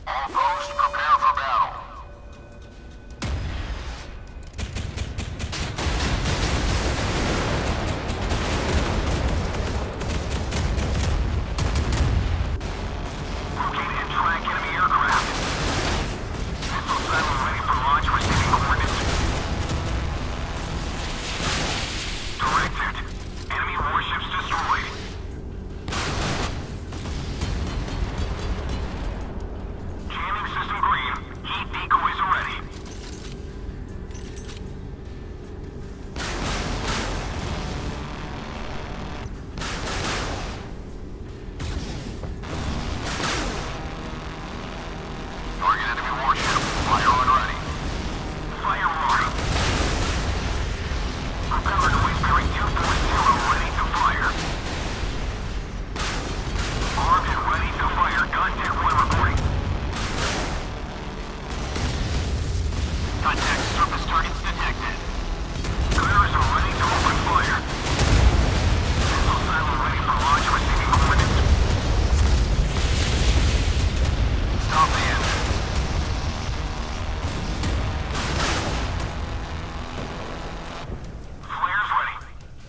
All posts prepare for battle. Locate and track enemy aircraft. Missile silo ready for launch, receiving coordinates. Directed. Enemy warships destroyed. Jamming system green. Heat decoys are ready. Target enemy warship. Fire on ready. Fire on. Propeller noise bearing 240 ready to fire. Armed and ready to fire. Contact 1 reporting. Contact surface targets detected. Clearers are ready to open fire. Missile silo ready for launch, receiving coordinates. Stop the engine. Flares ready.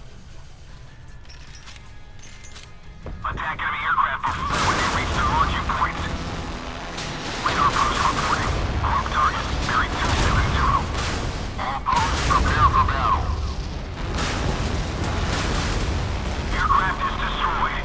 Attack enemy aircraft before they reach their launching points. Radar post reporting. Group target, bearing 270. All posts prepare for battle. Aircraft is destroyed.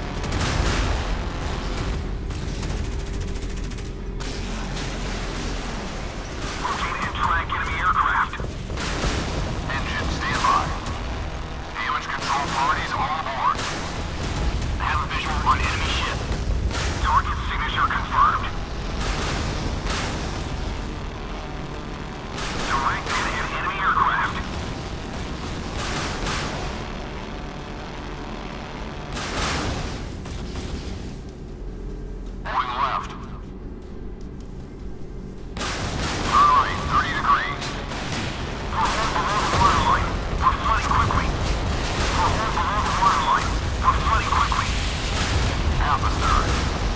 Locate and track enemy aircraft. Engine standby. Damage control parties all aboard. Have a visual on enemy ship. Target signature confirmed. Directed at enemy aircraft. Going left. Turn right, 30 degrees. For hold below the waterline. We're flooding quickly. For hold below the waterline. We're flooding quickly. Half a third.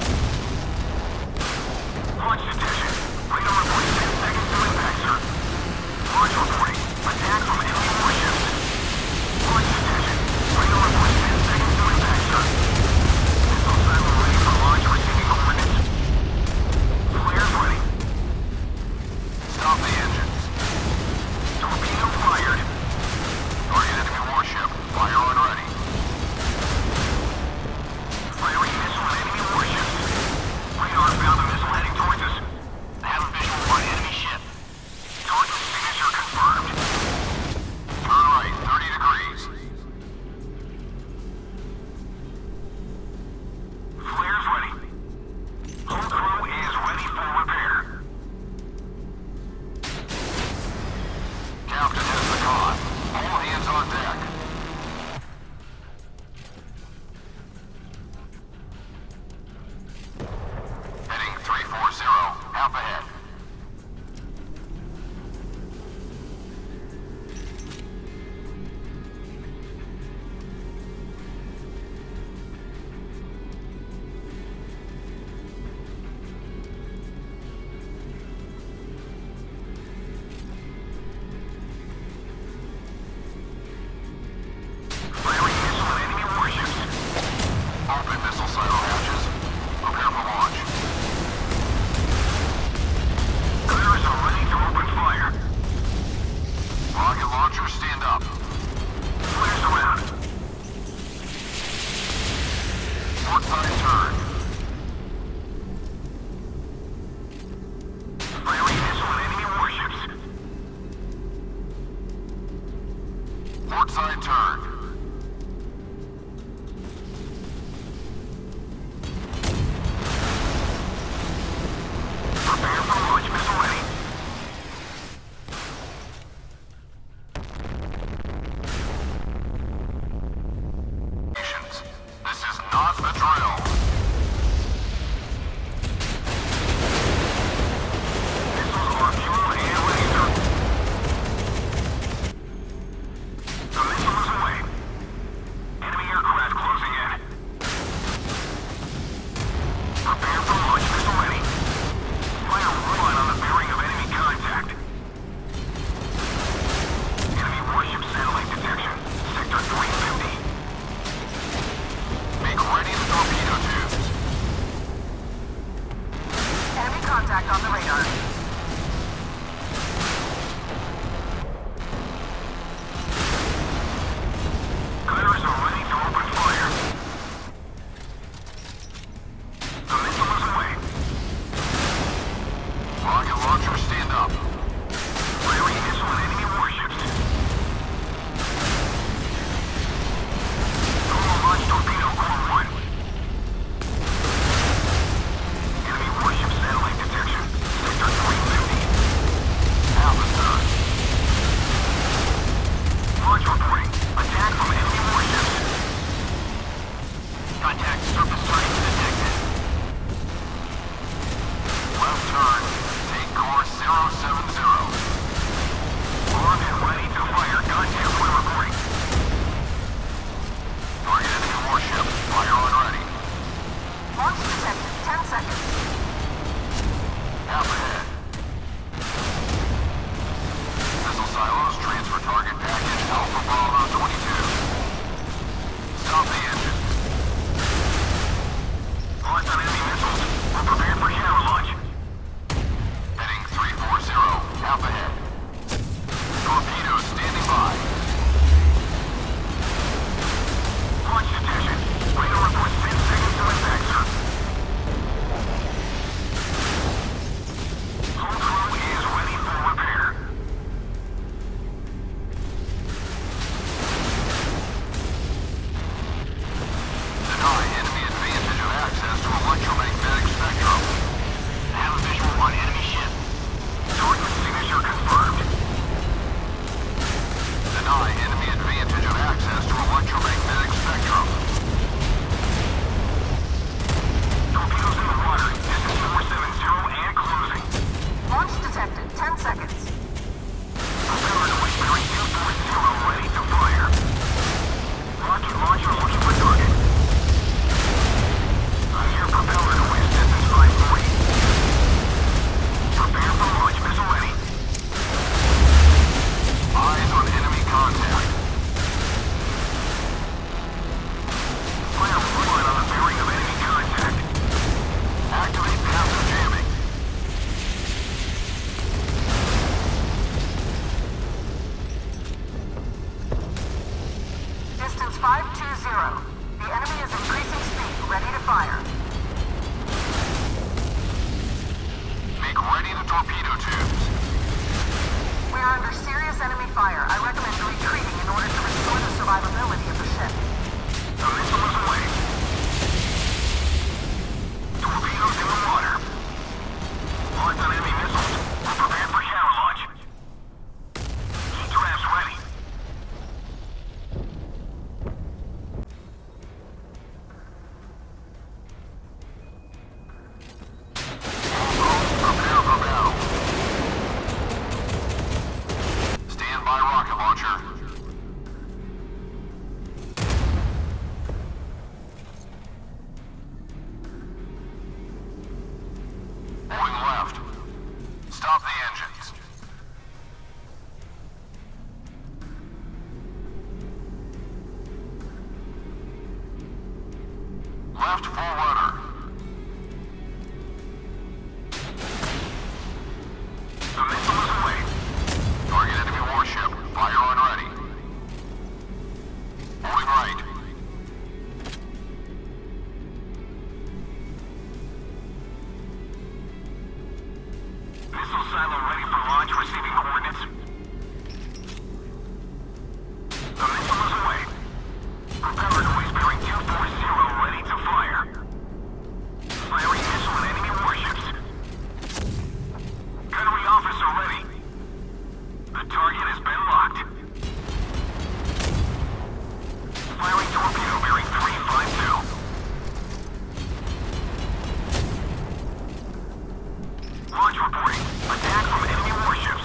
Launch detection. Radar reporting 10 seconds to impact, sir. Launch reporting. Attack from enemy warships. Launch detection. Radar reporting 10 seconds to impact, sir. Missile silo ready for launch, receiving coordinates. Flares ready. Stop the engines. Torpedo fired. Target enemy warship. Fire on ready. Firing missile on enemy warships. Radar found a missile heading towards us. Have a visual on enemy ship. Target signature confirmed. Turn right, 30 degrees. Flares ready. Whole crew is ready for repair. Captain has the con. All hands on deck. Heading 340, half ahead. Firing missile on enemy warships. Open missile silo hatches. Prepare for launch. Clearers are ready to open fire. Rocket launchers stand up. Flares around. Port side turn. Firing missile on enemy warships. Port side turn. Prepare for launch, missile ready. This is not a drill. Missiles are fuel and laser. The missile is away. Enemy aircraft closing in. Prepare for launch, missile ready. torpedo tubes. Enemy contact on the radar. Gunners are ready to open fire. The missile is away. Rocket launcher stand up. Firing missile on enemy warships. Total launch torpedo core 1. Enemy warship satellite detection. Sector 350. Alpha done. Launch reporting. Attack from enemy warships. Contact surface target detected. Left turn. Take course 070. Armed and ready to fire. Contact when reporting. Target enemy warship. Fire on ready. Launch detected. 10 seconds. Half ahead. Missile silos transfer target package Alpha Bravo 22. Stop the engines. Launch on enemy missiles. We're prepared for counter launch. Heading 340. Half ahead. Torpedoes standing by. Launch detection. Radar reports 10 seconds to impact, sir. Hull crew is ready for repair. Deny enemy advantage of access to electromagnetic spectrum. Have a visual on enemy ship. Target signature confirmed. Deny enemy advantage of access to electromagnetic spectrum. Torpedoes in the water. Distance 470 and closing. Launch detected. 10 seconds. Propeller to bearing 240 ready to fire. Rocket launcher looking for target. I hear propeller to waste distance 540. Prepare for launch, missile ready. Eyes on enemy contact. Fire one on the bearing of enemy contact. Activate passive jamming. Distance 520. The enemy is increasing speed. Ready to fire. Make ready the torpedo tubes. We are under serious enemy fire. I recommend retreating in order to restore the survivability of the ship. The missile is away. Torpedoes in the water. Launch on enemy missiles. We're prepared for counter launch. Key traps ready. All drones prepare for battle. Stand by rocket launcher. Going left. Stop the engines. Left full rudder. The missile is away. Target enemy warship. Fire on ready. Holding right. Missile silo ready for launch, receiving coordinates. The missile is away. Propeller to waste bearing 240 ready to fire. Firing missile on enemy warships. Gunnery officer ready. The target has been locked. Firing torpedo bearing 352. Launch reporting. Attack from enemy warships.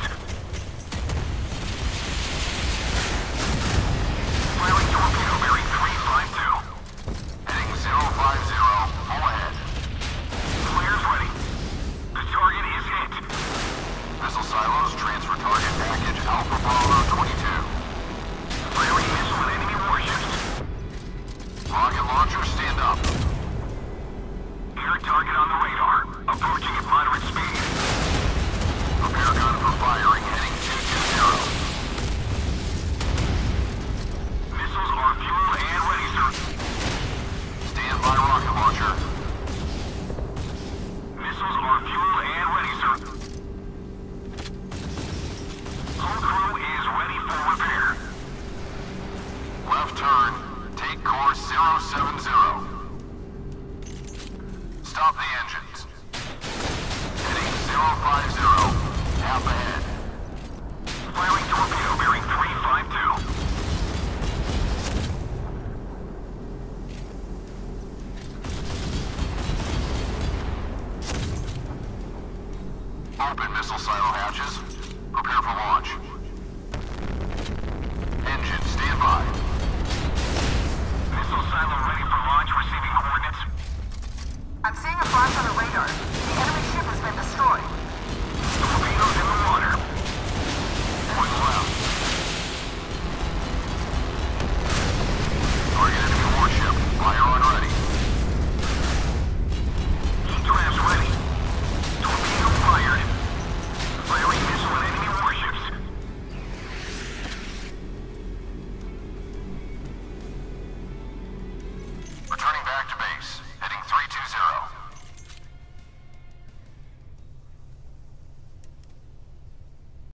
Firing torpedo bearing 352. Heading 050. Full ahead. Flares ready. The target is hit. Missile silos transfer target package Alpha Bravo 22. Firing missile on enemy warships. Rocket launcher stand up. Air target on the radar. Approaching at moderate speed. Prepare gun for firing. Heading 220. Missiles are fueled and ready, sir. Stand by rocket launcher. Missiles are fueled and ready, sir. Whole crew is ready for repair. Left turn. Take course 070. Stop the engines. Heading 050. Half ahead. Firing torpedo bearing 352. Open missile silo hatches. Prepare for launch. Engine, stand by.